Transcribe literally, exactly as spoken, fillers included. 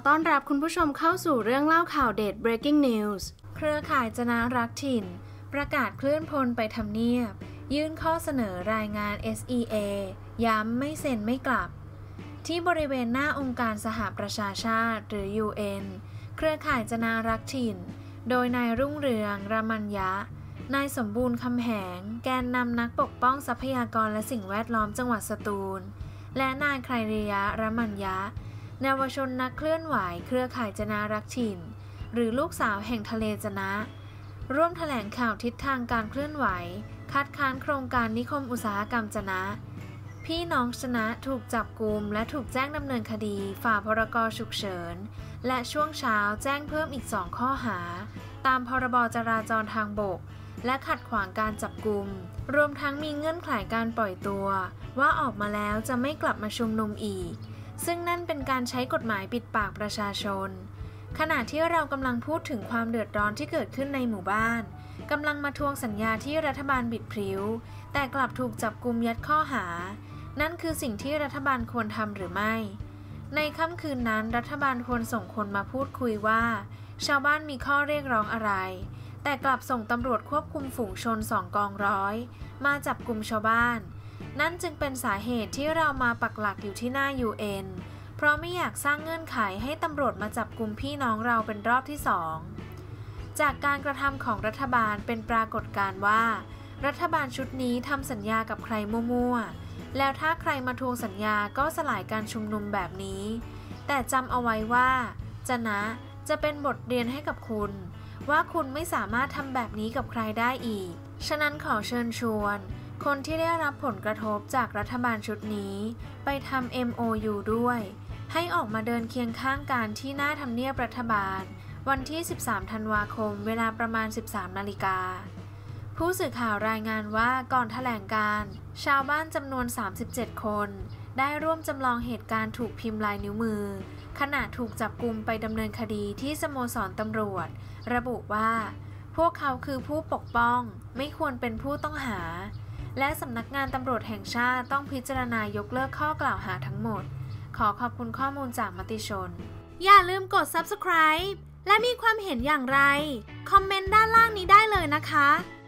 ต้อนรับคุณผู้ชมเข้าสู่เรื่องเล่าข่าวเด็ด Breaking News เครือข่ายจนะรักถิ่นประกาศเคลื่อนพลไปทำเนียบยื่นข้อเสนอรายงาน เอส อี เอ ย้ำไม่เซ็นไม่กลับที่บริเวณหน้าองค์การสหประชาชาติหรือ ยู เอ็น เครือข่ายจนะรักถิ่นโดยนายรุ่งเรืองรามัญญะนายสมบูรณ์คำแหงแกนนำนักปกป้องทรัพยากรและสิ่งแวดล้อมจังหวัดสตูลและนายไครริยะรามัญญะเยาวชนนักเคลื่อนไหวเครือข่ายจนะรักถิ่นหรือลูกสาวแห่งทะเลจนะร่วมแถลงข่าวทิศทางการเคลื่อนไหวคัดค้านโครงการนิคมอุตสาหกรรมจนะพี่น้องจนะถูกจับกุมและถูกแจ้งดำเนินคดีฝ่าพรกฉุกเฉินและช่วงเช้าแจ้งเพิ่มอีกสองข้อหาตามพรบจราจรทางบกและขัดขวางการจับกุมรวมทั้งมีเงื่อนไขการปล่อยตัวว่าออกมาแล้วจะไม่กลับมาชุมนุมอีกซึ่งนั่นเป็นการใช้กฎหมายปิดปากประชาชนขณะที่เรากำลังพูดถึงความเดือดร้อนที่เกิดขึ้นในหมู่บ้านกำลังมาทวงสัญญาที่รัฐบาลบิดพริ้วแต่กลับถูกจับกุมยัดข้อหานั่นคือสิ่งที่รัฐบาลควรทำหรือไม่ในค่ำคืนนั้นรัฐบาลควรส่งคนมาพูดคุยว่าชาวบ้านมีข้อเรียกร้องอะไรแต่กลับส่งตำรวจควบคุมฝูงชนสองกองร้อยมาจับกุมชาวบ้านนั่นจึงเป็นสาเหตุที่เรามาปักหลักอยู่ที่หน้า ยู เอ็น เพราะไม่อยากสร้างเงื่อนไขให้ตำรวจมาจับกุมพี่น้องเราเป็นรอบที่สองจากการกระทำของรัฐบาลเป็นปรากฏการณ์ว่ารัฐบาลชุดนี้ทำสัญญากับใครมั่วๆแล้วถ้าใครมาทวงสัญญาก็สลายการชุมนุมแบบนี้แต่จำเอาไว้ว่าจะนะจะเป็นบทเรียนให้กับคุณว่าคุณไม่สามารถทำแบบนี้กับใครได้อีกฉะนั้นขอเชิญชวนคนที่ได้รับผลกระทบจากรัฐบาลชุดนี้ไปทำ เอ็ม โอ ยู ด้วยให้ออกมาเดินเคียงข้างกันที่หน้าทำเนียบรัฐบาลวันที่สิบสามธันวาคมเวลาประมาณ สิบสามนาฬิกาผู้สื่อข่าวรายงานว่าก่อนแถลงการณ์ชาวบ้านจำนวนสามสิบเจ็ดคนได้ร่วมจำลองเหตุการณ์ถูกพิมพ์ลายนิ้วมือขณะถูกจับกุมไปดำเนินคดีที่สโมสรตำรวจระบุว่าพวกเขาคือผู้ปกป้องไม่ควรเป็นผู้ต้องหาและสำนักงานตำรวจแห่งชาติต้องพิจารณายกเลิกข้อกล่าวหาทั้งหมดขอขอบคุณข้อมูลจากมติชนอย่าลืมกด ซับสไครบ์ และมีความเห็นอย่างไรคอมเมนต์ด้านล่างนี้ได้เลยนะคะ